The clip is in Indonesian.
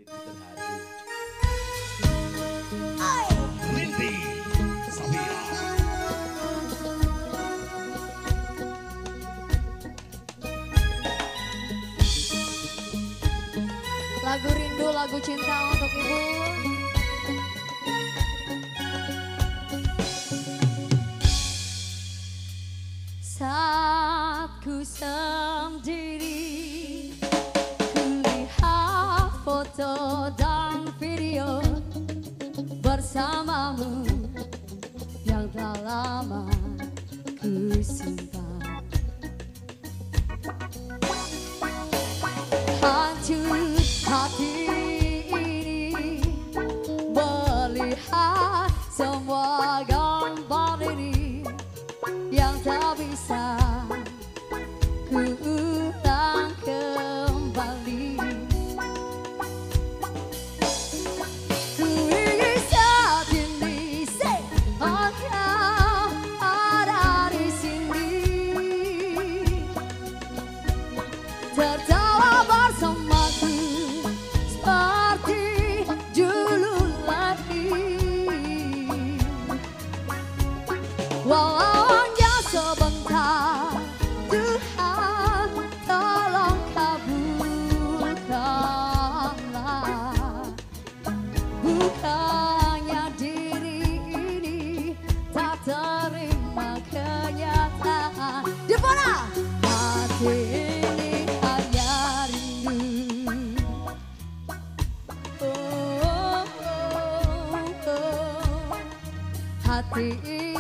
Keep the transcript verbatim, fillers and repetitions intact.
Rindu terharu. Lindy Sabia. Lagu rindu, lagu cinta untuk ibu. Saat ku sendiri, kulihat foto dan video bersamamu yang telah lama ku simpan. Hancur hati ini melihat semua gambar ini yang tak bisa ku ulang kembali. Ku ingin saat ini say, engkau ada di sini, tertawa bersamaku seperti dulu lagi. Walau hanya sebentar, Tuhan tolong kabulkanlah. Bukannya diri ini tak terima kenyataan. Di mana hati ini hanya rindu. Oh, oh, oh, oh. Hati ini